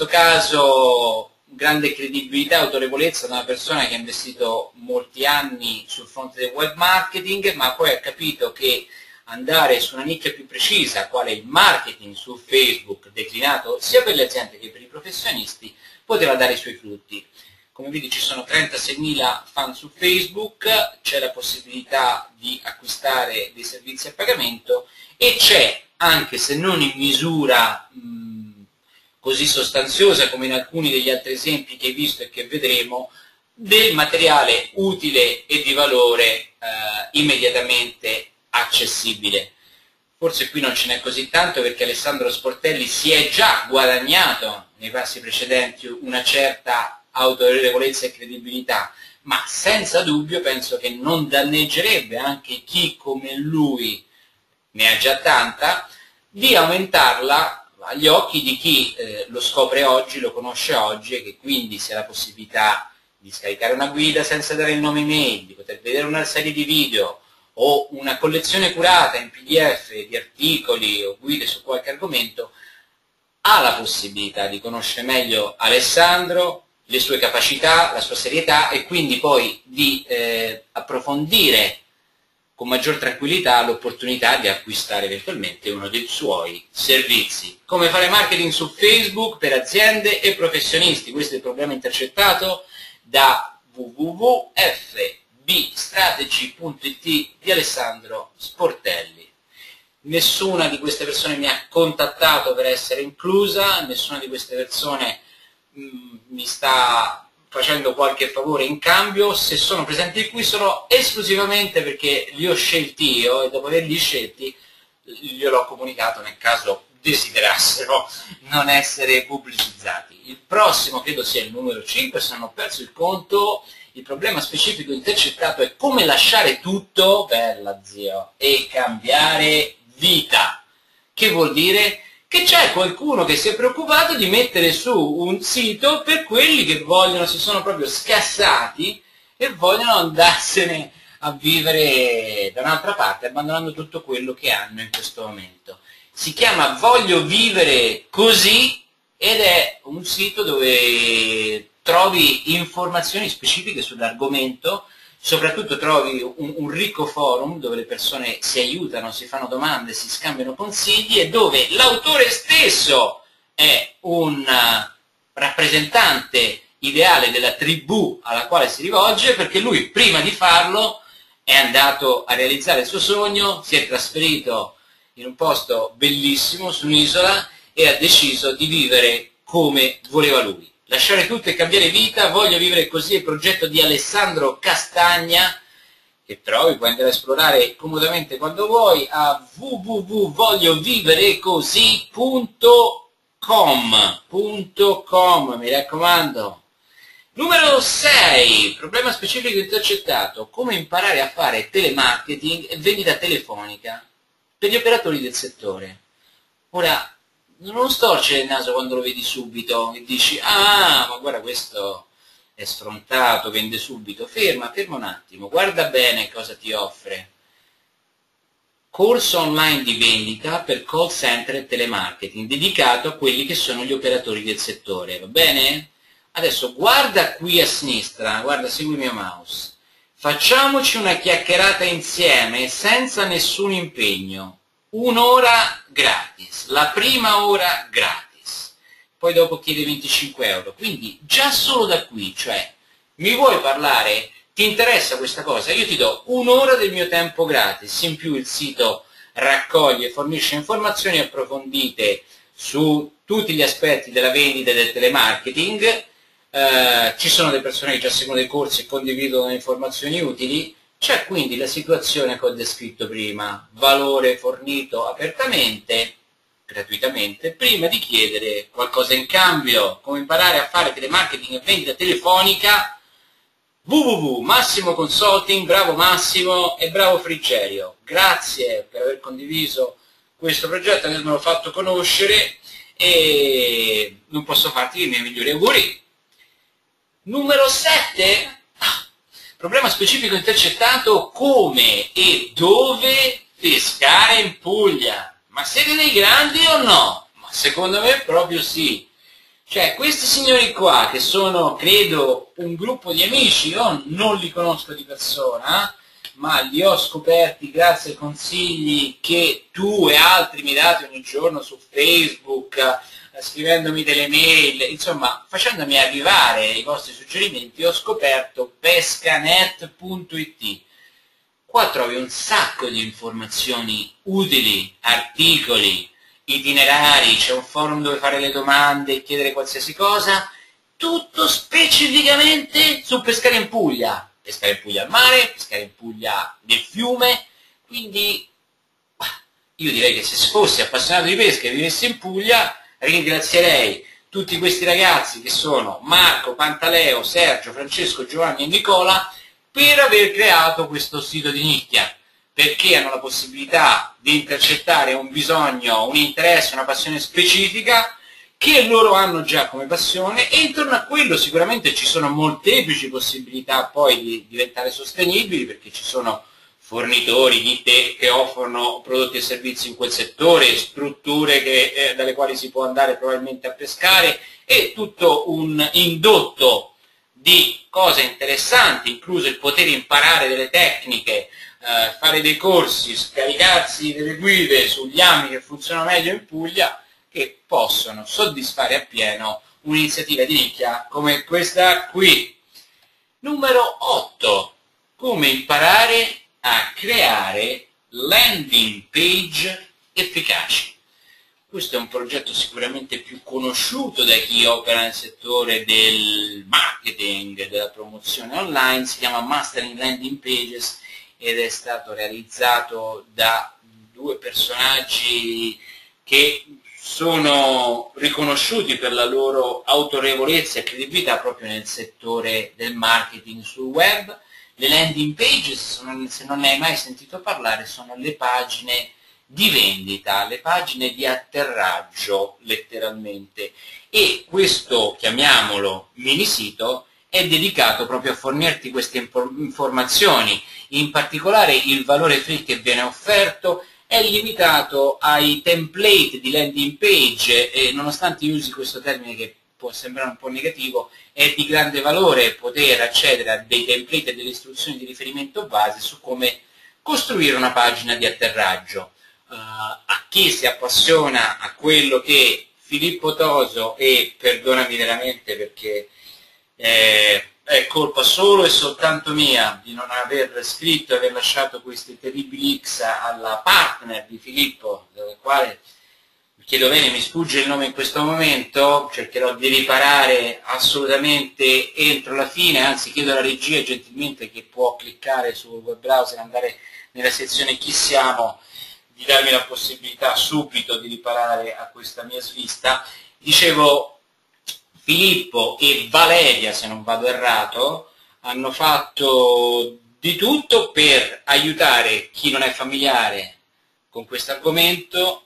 caso grande credibilità e autorevolezza da una persona che ha investito molti anni sul fronte del web marketing, ma poi ha capito che andare su una nicchia più precisa, quale il marketing su Facebook, declinato sia per le aziende che per i professionisti, poteva dare i suoi frutti. Come vedi ci sono trentaseimila fan su Facebook, c'è la possibilità di acquistare dei servizi a pagamento e c'è, anche se non in misura mh, così sostanziosa come in alcuni degli altri esempi che hai visto e che vedremo, del materiale utile e di valore eh, immediatamente accessibile. Forse qui non ce n'è così tanto perché Alessandro Sportelli si è già guadagnato nei passi precedenti una certa autorevolezza e credibilità, ma senza dubbio penso che non danneggerebbe anche chi come lui ne ha già tanta di aumentarla agli occhi di chi eh, lo scopre oggi, lo conosce oggi e che quindi si ha la possibilità di scaricare una guida senza dare il nome email, di poter vedere una serie di video o una collezione curata in P D F di articoli o guide su qualche argomento, ha la possibilità di conoscere meglio Alessandro, le sue capacità, la sua serietà e quindi poi di eh, approfondire con maggior tranquillità l'opportunità di acquistare eventualmente uno dei suoi servizi. Come fare marketing su Facebook per aziende e professionisti? Questo è il problema intercettato da w w w punto f b strategy punto i t di Alessandro Sportelli. Nessuna di queste persone mi ha contattato per essere inclusa, nessuna di queste persone mh, mi sta facendo qualche favore in cambio. Se sono presenti qui sono esclusivamente perché li ho scelti io e dopo averli scelti gliel'ho comunicato nel caso desiderassero non essere pubblicizzati. Il prossimo credo sia il numero cinque, se non ho perso il conto. Il problema specifico intercettato è come lasciare tutto, bella zio, e cambiare vita. Che vuol dire? Che c'è qualcuno che si è preoccupato di mettere su un sito per quelli che vogliono, si sono proprio scassati e vogliono andarsene a vivere da un'altra parte, abbandonando tutto quello che hanno in questo momento. Si chiama Voglio Vivere Così ed è un sito dove trovi informazioni specifiche sull'argomento, soprattutto trovi un, un ricco forum dove le persone si aiutano, si fanno domande, si scambiano consigli e dove l'autore stesso è un uh, rappresentante ideale della tribù alla quale si rivolge, perché lui prima di farlo è andato a realizzare il suo sogno, si è trasferito in un posto bellissimo su un'isola e ha deciso di vivere come voleva lui. Lasciare tutto e cambiare vita, Voglio Vivere Così, il progetto di Alessandro Castagna, che trovi, puoi andare a esplorare comodamente quando vuoi a w w w punto voglio vivere così punto com, mi raccomando. Numero sei, problema specifico intercettato, come imparare a fare telemarketing e vendita telefonica per gli operatori del settore. Ora, non storcere il naso quando lo vedi subito e dici ah, ma guarda questo è sfrontato, vende subito. Ferma, ferma un attimo, guarda bene cosa ti offre. Corso online di vendita per call center e telemarketing, dedicato a quelli che sono gli operatori del settore, va bene? Adesso guarda qui a sinistra, guarda, segui il mio mouse. Facciamoci una chiacchierata insieme senza nessun impegno. Un'ora gratis, la prima ora gratis, poi dopo chiede venticinque euro, quindi già solo da qui, cioè mi vuoi parlare, ti interessa questa cosa, io ti do un'ora del mio tempo gratis, in più il sito raccoglie e fornisce informazioni approfondite su tutti gli aspetti della vendita e del telemarketing, eh, ci sono delle persone che già seguono dei corsi e condividono informazioni utili. C'è quindi la situazione che ho descritto prima, valore fornito apertamente, gratuitamente prima di chiedere qualcosa in cambio. Come imparare a fare telemarketing e vendita telefonica, w w w punto massimo consulting. Bravo Massimo e bravo Frigerio, grazie per aver condiviso questo progetto, avermelo fatto conoscere, e non posso farti i miei migliori auguri. Numero sette, problema specifico intercettato: come e dove pescare in Puglia. Ma siete dei grandi o no? Ma secondo me proprio sì. Cioè, questi signori qua, che sono, credo, un gruppo di amici, io non li conosco di persona, ma li ho scoperti grazie ai consigli che tu e altri mi date ogni giorno su Facebook, eh, scrivendomi delle mail, insomma, facendomi arrivare i vostri suggerimenti. Ho scoperto pescanet punto it. Qua trovi un sacco di informazioni utili, articoli, itinerari, c'è un forum dove fare le domande e chiedere qualsiasi cosa, tutto specificamente su pescare in Puglia. Pescare in Puglia al mare, pescare in Puglia nel fiume, quindi io direi che se fossi appassionato di pesca e vivessi in Puglia, ringrazierei tutti questi ragazzi che sono Marco, Pantaleo, Sergio, Francesco, Giovanni e Nicola per aver creato questo sito di nicchia, perché hanno la possibilità di intercettare un bisogno, un interesse, una passione specifica che loro hanno già come passione, e intorno a quello sicuramente ci sono molteplici possibilità poi di diventare sostenibili, perché ci sono fornitori di te che offrono prodotti e servizi in quel settore, strutture che, eh, dalle quali si può andare probabilmente a pescare, e tutto un indotto di cose interessanti, incluso il poter imparare delle tecniche, eh, fare dei corsi, scaricarsi delle guide sugli ami che funzionano meglio in Puglia, che possono soddisfare appieno un'iniziativa di nicchia come questa qui. Numero otto. Come imparare a creare landing page efficaci. Questo è un progetto sicuramente più conosciuto da chi opera nel settore del marketing, della promozione online. Si chiama Mastering Landing Pages ed è stato realizzato da due personaggi che sono riconosciuti per la loro autorevolezza e credibilità proprio nel settore del marketing sul web. Le landing pages, se non ne hai mai sentito parlare, sono le pagine di vendita, le pagine di atterraggio letteralmente, e questo, chiamiamolo, mini sito è dedicato proprio a fornirti queste informazioni. In particolare il valore free che viene offerto è limitato ai template di landing page, e nonostante io usi questo termine che può sembrare un po' negativo, è di grande valore poter accedere a dei template e delle istruzioni di riferimento base su come costruire una pagina di atterraggio. Uh, a chi si appassiona a quello che Filippo Toso, e perdonami veramente perché eh, è colpa solo e soltanto mia di non aver scritto e aver lasciato questi terribili X alla partner di Filippo, della quale mi chiedo bene, mi sfugge il nome in questo momento, cercherò di riparare assolutamente entro la fine, anzi chiedo alla regia gentilmente, che può cliccare sul web browser e andare nella sezione chi siamo, di darmi la possibilità subito di riparare a questa mia svista. Dicevo, Filippo e Valeria, se non vado errato, hanno fatto di tutto per aiutare chi non è familiare con questo argomento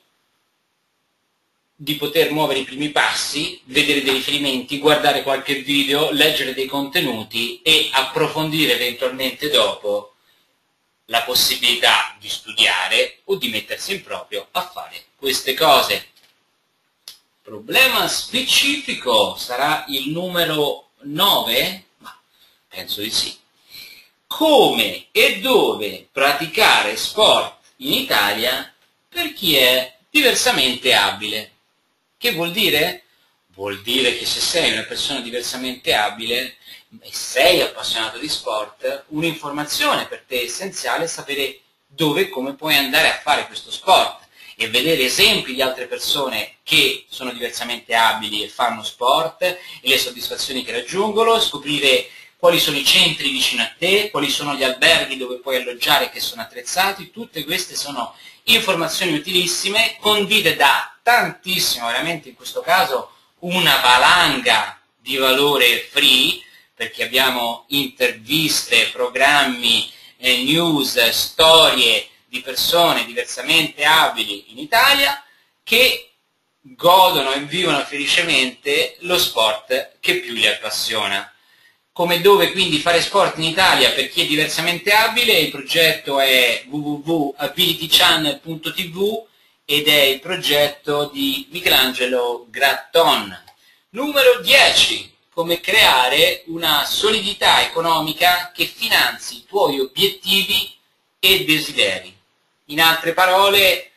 di poter muovere i primi passi, vedere dei riferimenti, guardare qualche video, leggere dei contenuti e approfondire eventualmente dopo la possibilità di studiare o di mettersi in proprio a fare queste cose. Problema specifico sarà il numero nove? Ma penso di sì. Come e dove praticare sport in Italia per chi è diversamente abile. Che vuol dire? Vuol dire che se sei una persona diversamente abile e sei appassionato di sport, un'informazione per te essenziale è sapere dove e come puoi andare a fare questo sport, e vedere esempi di altre persone che sono diversamente abili e fanno sport, e le soddisfazioni che raggiungono, scoprire quali sono i centri vicino a te, quali sono gli alberghi dove puoi alloggiare che sono attrezzati. Tutte queste sono informazioni utilissime, condite da tantissimo, veramente in questo caso una valanga di valore free, perché abbiamo interviste, programmi, eh, news, storie di persone diversamente abili in Italia che godono e vivono felicemente lo sport che più li appassiona. Come dove quindi fare sport in Italia per chi è diversamente abile, il progetto è w w w punto ability channel punto t v ed è il progetto di Michelangelo Gratton. Numero dieci. Come creare una solidità economica che finanzi i tuoi obiettivi e desideri. In altre parole,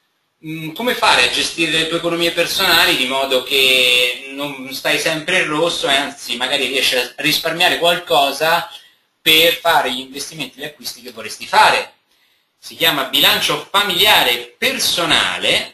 come fare a gestire le tue economie personali di modo che non stai sempre in rosso e anzi magari riesci a risparmiare qualcosa per fare gli investimenti e gli acquisti che vorresti fare. Si chiama bilancio familiare personale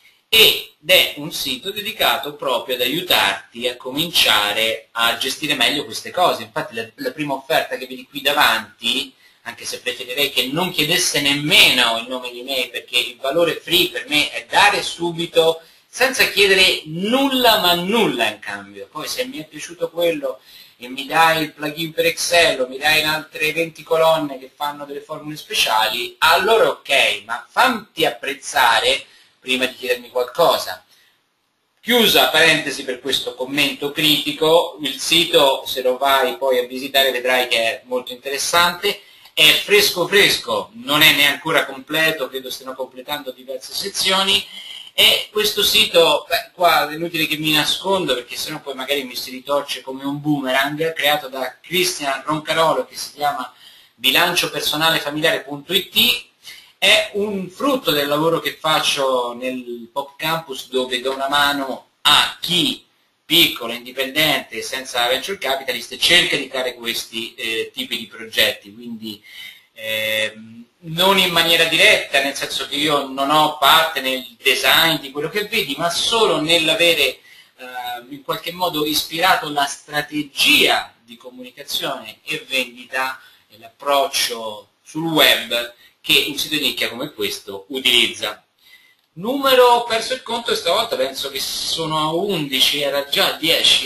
ed è un sito dedicato proprio ad aiutarti a cominciare a gestire meglio queste cose. Infatti la, la prima offerta che vedi qui davanti, anche se preferirei che non chiedesse nemmeno il nome di me, perché il valore free per me è dare subito senza chiedere nulla ma nulla in cambio. Poi se mi è piaciuto quello e mi dai il plugin per Excel o mi dai in altre venti colonne che fanno delle formule speciali, allora ok, ma fammi apprezzare prima di chiedermi qualcosa. Chiusa parentesi per questo commento critico, il sito, se lo vai poi a visitare, vedrai che è molto interessante, è fresco fresco, non è neanche ancora completo, credo stiano completando diverse sezioni, e questo sito, beh, qua è inutile che mi nascondo perché sennò poi magari mi si ritorce come un boomerang, creato da Cristian Roncarolo, che si chiama bilancio personale familiare punto i t. È un frutto del lavoro che faccio nel Pop Campus, dove do una mano a chi piccolo, indipendente, senza venture capitalist, cerca di creare questi eh, tipi di progetti, quindi eh, non in maniera diretta, nel senso che io non ho parte nel design di quello che vedi, ma solo nell'avere eh, in qualche modo ispirato la strategia di comunicazione e vendita e l'approccio sul web che un sito di nicchia come questo utilizza. Numero, ho perso il conto e stavolta penso che sono a undici, era già dieci.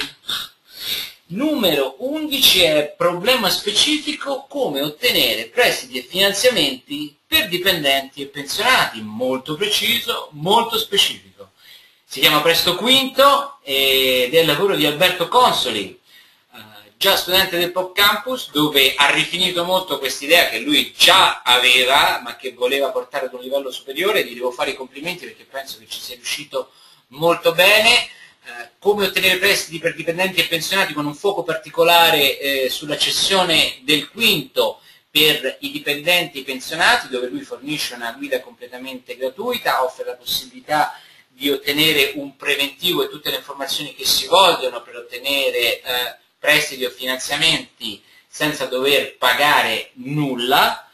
Numero undici è problema specifico: come ottenere prestiti e finanziamenti per dipendenti e pensionati. Molto preciso, molto specifico. Si chiama Presto Quinto ed è il lavoro di Alberto Consoli, già studente del Pop Campus, dove ha rifinito molto quest'idea che lui già aveva, ma che voleva portare ad un livello superiore. Gli devo fare i complimenti perché penso che ci sia riuscito molto bene. Eh, come ottenere prestiti per dipendenti e pensionati, con un fuoco particolare eh, sulla cessione del quinto per i dipendenti e i pensionati, dove lui fornisce una guida completamente gratuita, offre la possibilità di ottenere un preventivo e tutte le informazioni che si vogliono per ottenere eh, prestiti o finanziamenti senza dover pagare nulla.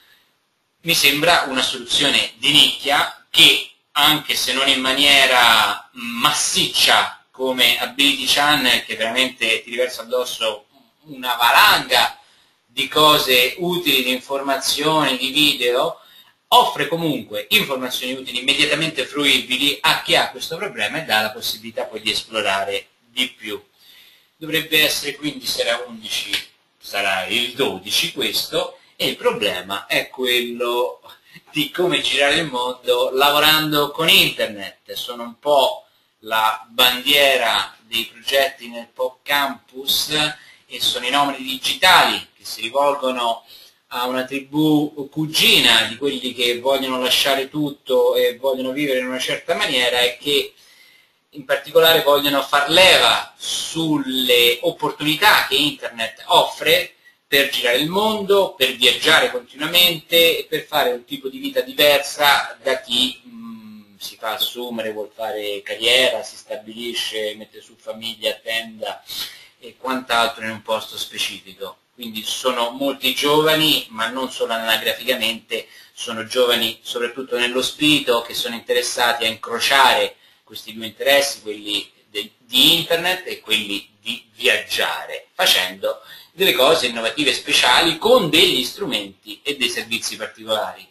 Mi sembra una soluzione di nicchia che, anche se non in maniera massiccia come Ability Channel, che veramente ti riversa addosso una valanga di cose utili, di informazioni, di video, offre comunque informazioni utili immediatamente fruibili a chi ha questo problema e dà la possibilità poi di esplorare di più. Dovrebbe essere quindi, se era undici sarà il dodici questo, e il problema è quello di come girare il mondo lavorando con internet. Sono un po' la bandiera dei progetti nel Pop Campus e sono i nomadi digitali che si rivolgono a una tribù cugina di quelli che vogliono lasciare tutto e vogliono vivere in una certa maniera e che in particolare vogliono far leva sulle opportunità che internet offre per girare il mondo, per viaggiare continuamente e per fare un tipo di vita diversa da chi mh, si fa assumere, vuol fare carriera, si stabilisce, mette su famiglia, tenda e quant'altro in un posto specifico. Quindi sono molti giovani, ma non solo anagraficamente, sono giovani soprattutto nello spirito, che sono interessati a incrociare questi due interessi, quelli di internet e quelli di viaggiare, facendo delle cose innovative e speciali con degli strumenti e dei servizi particolari.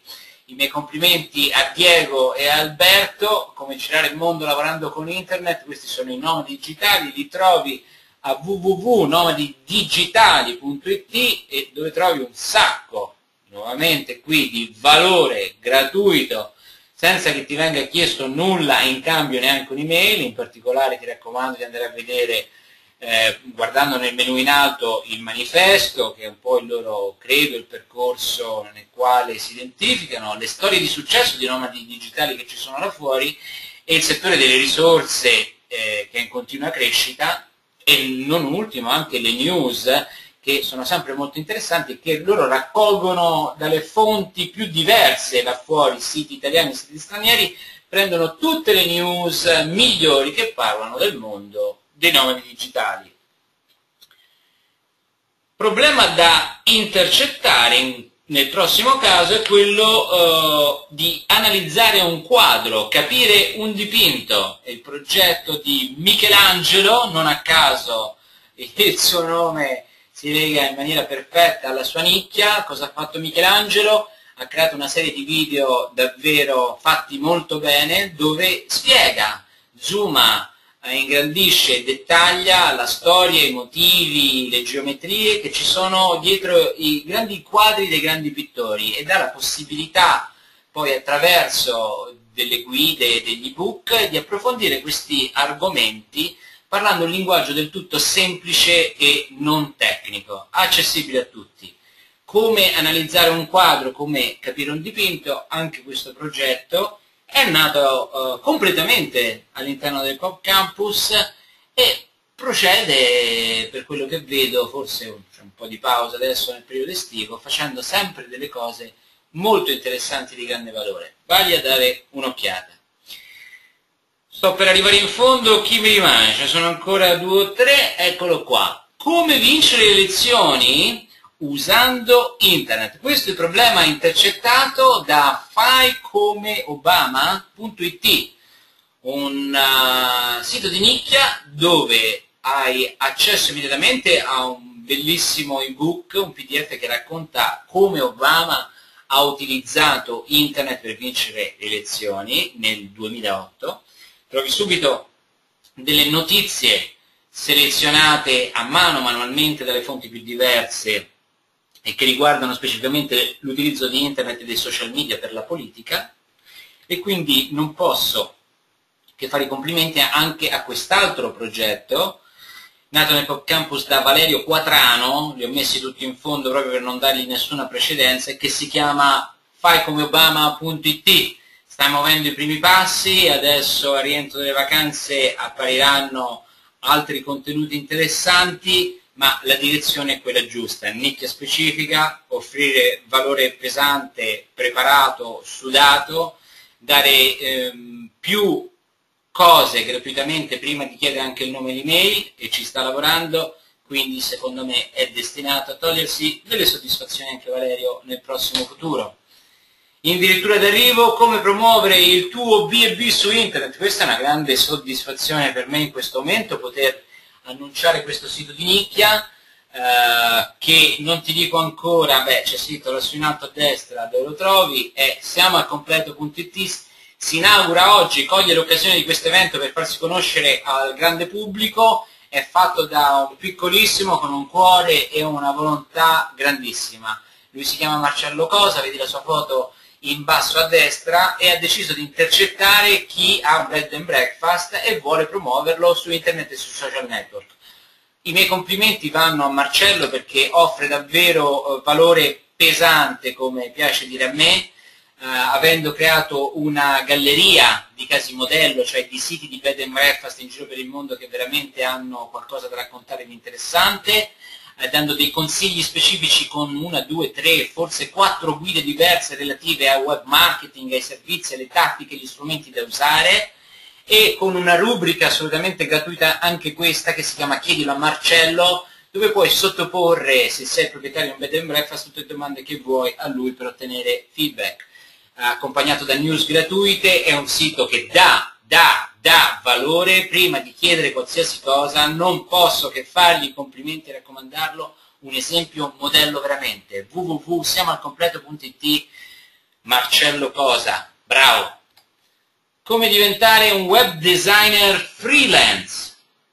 I miei complimenti a Diego e a Alberto, come girare il mondo lavorando con internet. Questi sono i nomadi digitali, li trovi a w w w punto nomadi digitali punto i t e dove trovi un sacco, nuovamente qui, di valore gratuito, senza che ti venga chiesto nulla in cambio, neanche un'email. In particolare ti raccomando di andare a vedere, eh, guardando nel menu in alto, il manifesto, che è un po' il loro credo, il percorso nel quale si identificano, le storie di successo di nomadi digitali che ci sono là fuori, e il settore delle risorse eh, che è in continua crescita, e non ultimo anche le news, che sono sempre molto interessanti, che loro raccolgono dalle fonti più diverse là fuori, siti italiani e siti stranieri, prendono tutte le news migliori che parlano del mondo dei nomadi digitali. Problema da intercettare in, nel prossimo caso è quello uh, di analizzare un quadro, capire un dipinto. È il progetto di Michelangelo, non a caso il suo nome si lega in maniera perfetta alla sua nicchia. Cosa ha fatto Michelangelo? Ha creato una serie di video davvero fatti molto bene, dove spiega, zooma, ingrandisce e dettaglia la storia, i motivi, le geometrie che ci sono dietro i grandi quadri dei grandi pittori, e dà la possibilità poi, attraverso delle guide, degli ebook, di approfondire questi argomenti parlando un linguaggio del tutto semplice e non tecnico, accessibile a tutti. Come analizzare un quadro, come capire un dipinto, anche questo progetto è nato uh, completamente all'interno del Pop Campus e procede, per quello che vedo, forse c'è un po' di pausa adesso nel periodo estivo, facendo sempre delle cose molto interessanti di grande valore. Vagli a dare un'occhiata. Sto per arrivare in fondo, chi mi rimane? Ce ne sono ancora due o tre, eccolo qua. Come vincere le elezioni usando internet? Questo è il problema intercettato da fai come obama punto i t, un uh, sito di nicchia dove hai accesso immediatamente a un bellissimo ebook, un p d f che racconta come Obama ha utilizzato internet per vincere le elezioni nel duemilaotto. Trovi subito delle notizie selezionate a mano manualmente dalle fonti più diverse e che riguardano specificamente l'utilizzo di internet e dei social media per la politica, e quindi non posso che fare i complimenti anche a quest'altro progetto nato nel Pop Campus da Valerio Quatrano, li ho messi tutti in fondo proprio per non dargli nessuna precedenza, e che si chiama fai come obama punto i t. Sta muovendo i primi passi, adesso al rientro delle vacanze appariranno altri contenuti interessanti, ma la direzione è quella giusta, nicchia specifica, offrire valore pesante, preparato, sudato, dare ehm, più cose gratuitamente prima di chiedere anche il nome e l'email, e ci sta lavorando, quindi secondo me è destinato a togliersi delle soddisfazioni anche Valerio nel prossimo futuro. Addirittura d'arrivo, come promuovere il tuo B e B su internet. Questa è una grande soddisfazione per me in questo momento, poter annunciare questo sito di nicchia, eh, che non ti dico ancora, beh, c'è scritto lassù in alto a destra dove lo trovi, è siamo al completo punto i t. Si inaugura oggi, coglie l'occasione di questo evento per farsi conoscere al grande pubblico, è fatto da un piccolissimo con un cuore e una volontà grandissima. Lui si chiama Marcello Cosa, vedi la sua foto in basso a destra, e ha deciso di intercettare chi ha un bed and breakfast e vuole promuoverlo su internet e sui social network. I miei complimenti vanno a Marcello perché offre davvero eh, valore pesante, come piace dire a me, eh, avendo creato una galleria di casi modello, cioè di siti di bed and breakfast in giro per il mondo che veramente hanno qualcosa da raccontare di interessante, dando dei consigli specifici con una, due, tre, forse quattro guide diverse relative al web marketing, ai servizi, alle tattiche, agli strumenti da usare, e con una rubrica assolutamente gratuita anche questa che si chiama Chiedilo a Marcello, dove puoi sottoporre, se sei proprietario di un bed and breakfast, tutte le domande che vuoi a lui per ottenere feedback. Accompagnato da news gratuite, è un sito che dà, dà, dà valore. Prima di chiedere qualsiasi cosa non posso che fargli i complimenti e raccomandarlo, un esempio, un modello veramente. w w w punto siamo al completo punto i t, Marcello Cosa, bravo. Come diventare un web designer freelance.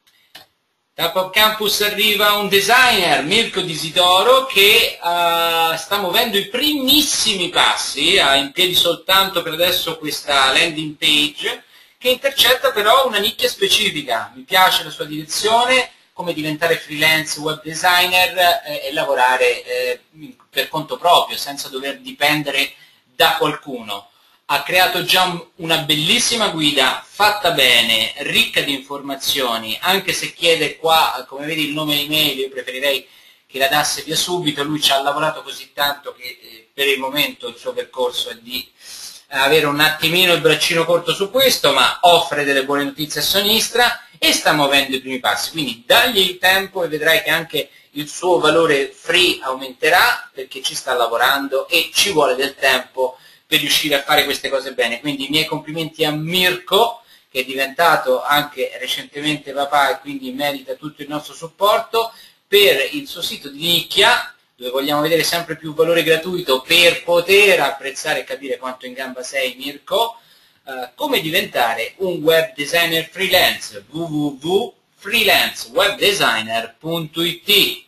Da PopCampus arriva un designer, Mirko Disidoro, che uh, sta muovendo i primissimi passi, ha in piedi soltanto per adesso questa landing page, che intercetta però una nicchia specifica. Mi piace la sua direzione, come diventare freelance web designer eh, e lavorare eh, per conto proprio, senza dover dipendere da qualcuno. Ha creato già una bellissima guida, fatta bene, ricca di informazioni, anche se chiede qua, come vedi, il nome e email, io preferirei che la dasse via subito. Lui ci ha lavorato così tanto che eh, per il momento il suo percorso è di avere un attimino il braccino corto su questo, ma offre delle buone notizie a sinistra e sta muovendo i primi passi, quindi dagli il tempo e vedrai che anche il suo valore free aumenterà, perché ci sta lavorando e ci vuole del tempo per riuscire a fare queste cose bene. Quindi i miei complimenti a Mirko, che è diventato anche recentemente papà e quindi merita tutto il nostro supporto, per il suo sito di nicchia, dove vogliamo vedere sempre più valore gratuito per poter apprezzare e capire quanto in gamba sei, Mirko, uh, come diventare un web designer freelance, w w w punto freelance web designer punto i t.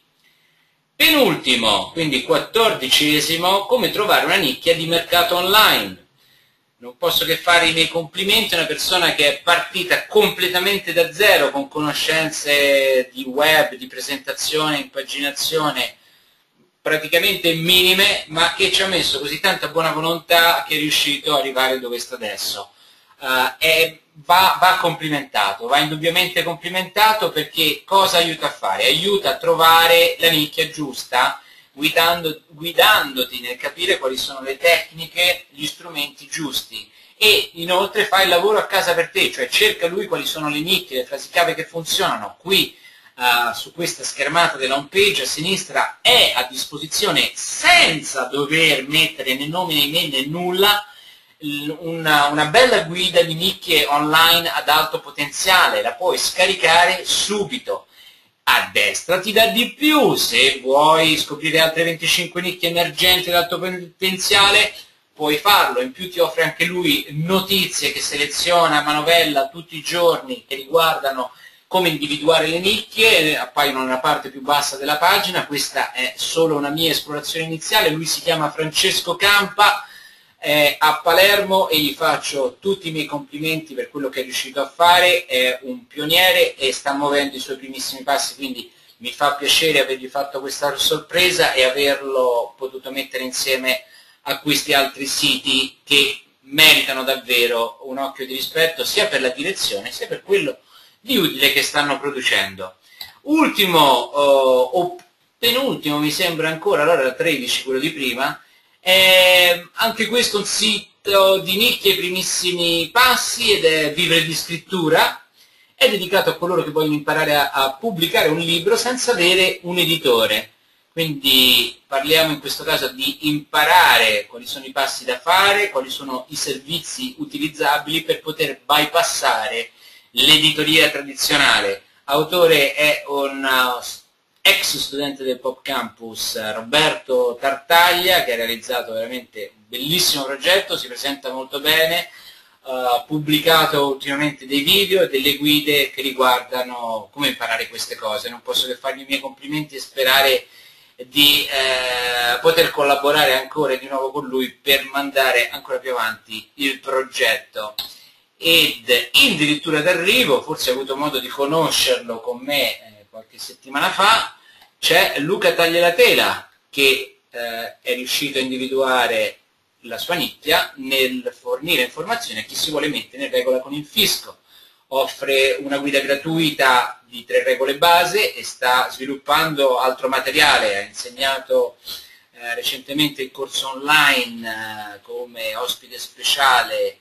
Penultimo, quindi quattordicesimo, come trovare una nicchia di mercato online. Non posso che fare i miei complimenti a una persona che è partita completamente da zero, con conoscenze di web, di presentazione, impaginazione praticamente minime, ma che ci ha messo così tanta buona volontà che è riuscito ad arrivare dove sta adesso. Uh, è, va, va complimentato, va indubbiamente complimentato, perché cosa aiuta a fare? Aiuta a trovare la nicchia giusta, guidando, guidandoti nel capire quali sono le tecniche, gli strumenti giusti, e inoltre fa il lavoro a casa per te, cioè cerca lui quali sono le nicchie, le frasi chiave che funzionano. Qui uh, su questa schermata della home page a sinistra è a disposizione, senza dover mettere né nome né email né nulla, Una, una bella guida di nicchie online ad alto potenziale. La puoi scaricare subito. A destra ti dà di più, se vuoi scoprire altre venticinque nicchie emergenti ad alto potenziale puoi farlo. In più ti offre anche lui notizie che seleziona a manovella tutti i giorni, che riguardano come individuare le nicchie, appaiono nella parte più bassa della pagina. Questa è solo una mia esplorazione iniziale. Lui si chiama Francesco Campa, è a Palermo, e gli faccio tutti i miei complimenti per quello che è riuscito a fare. È un pioniere e sta muovendo i suoi primissimi passi, quindi mi fa piacere avergli fatto questa sorpresa e averlo potuto mettere insieme a questi altri siti che meritano davvero un occhio di rispetto, sia per la direzione sia per quello di utile che stanno producendo. Ultimo oh, o penultimo mi sembra ancora, allora era tredici quello di prima. È anche questo un sito di nicchie ai primissimi passi, ed è Vivere di scrittura. È dedicato a coloro che vogliono imparare a, a pubblicare un libro senza avere un editore. Quindi parliamo in questo caso di imparare quali sono i passi da fare, quali sono i servizi utilizzabili per poter bypassare l'editoria tradizionale. Autore è un ex studente del PopCampus, Roberto Tartaglia, che ha realizzato veramente un bellissimo progetto, si presenta molto bene, ha uh, pubblicato ultimamente dei video e delle guide che riguardano come imparare queste cose. Non posso che fargli i miei complimenti e sperare di eh, poter collaborare ancora di nuovo con lui per mandare ancora più avanti il progetto. Ed addirittura d'arrivo, forse hai avuto modo di conoscerlo con me eh, qualche settimana fa, c'è Luca Tagliatela, che eh, è riuscito a individuare la sua nicchia nel fornire informazioni a chi si vuole mettere in regola con il fisco. Offre una guida gratuita di tre regole base e sta sviluppando altro materiale. Ha insegnato eh, recentemente il corso online eh, come ospite speciale eh,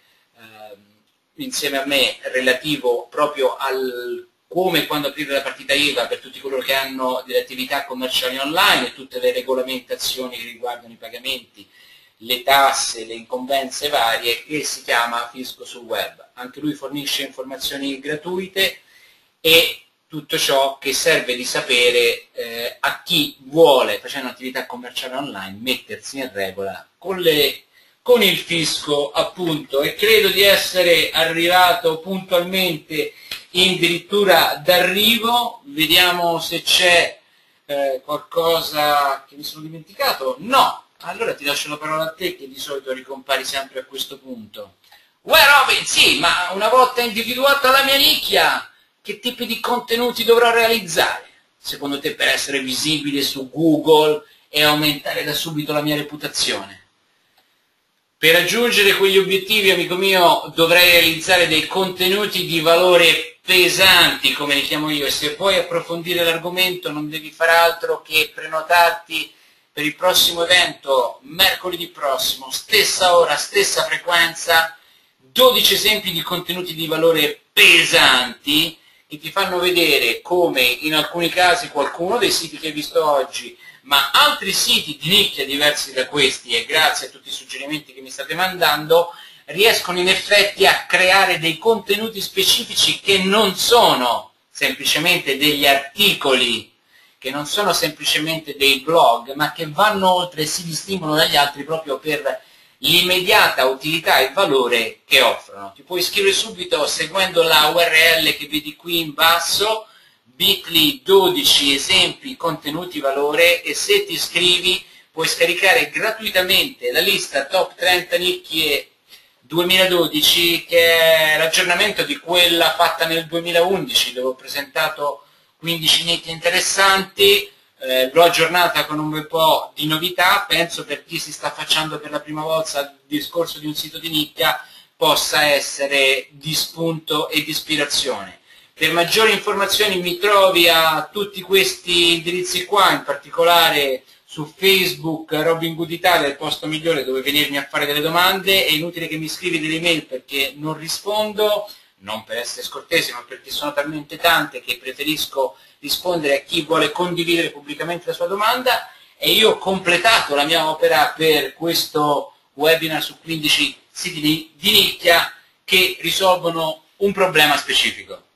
insieme a me, relativo proprio al come e quando aprire la partita I V A per tutti coloro che hanno delle attività commerciali online, e tutte le regolamentazioni che riguardano i pagamenti, le tasse, le incombenze varie, che si chiama Fisco sul Web. Anche lui fornisce informazioni gratuite e tutto ciò che serve di sapere eh, a chi vuole, facendo un'attività commerciale online, mettersi in regola con le con il fisco appunto, e credo di essere arrivato puntualmente addirittura d'arrivo. Vediamo se c'è eh, qualcosa che mi sono dimenticato. No, allora ti lascio la parola a te, che di solito ricompari sempre a questo punto. Uè Robin, sì, ma una volta individuata la mia nicchia, che tipi di contenuti dovrò realizzare, secondo te, per essere visibile su Google e aumentare da subito la mia reputazione? Per raggiungere quegli obiettivi, amico mio, dovrei realizzare dei contenuti di valore pesanti, come li chiamo io, e se vuoi approfondire l'argomento non devi fare altro che prenotarti per il prossimo evento, mercoledì prossimo, stessa ora, stessa frequenza, dodici esempi di contenuti di valore pesanti che ti fanno vedere come in alcuni casi qualcuno dei siti che hai visto oggi, ma altri siti di nicchia diversi da questi, e grazie a tutti i suggerimenti che mi state mandando, riescono in effetti a creare dei contenuti specifici che non sono semplicemente degli articoli, che non sono semplicemente dei blog, ma che vanno oltre e si distinguono dagli altri proprio per l'immediata utilità e valore che offrono. Ti puoi iscrivere subito seguendo la U R L che vedi qui in basso, bit.ly dodici esempi contenuti valore, e se ti iscrivi puoi scaricare gratuitamente la lista top trenta nicchie duemiladodici, che è l'aggiornamento di quella fatta nel duemilaundici, dove ho presentato quindici nicchie interessanti. Eh, l'ho aggiornata con un bel po' di novità. Penso per chi si sta affacciando per la prima volta al discorso di un sito di nicchia possa essere di spunto e di ispirazione. Per maggiori informazioni mi trovi a tutti questi indirizzi qua, in particolare su Facebook Robin Good Italia, il posto migliore dove venirmi a fare delle domande. È inutile che mi scrivi delle email perché non rispondo, non per essere scortese, ma perché sono talmente tante che preferisco rispondere a chi vuole condividere pubblicamente la sua domanda. E io ho completato la mia opera per questo webinar su quindici siti di, di nicchia che risolvono un problema specifico.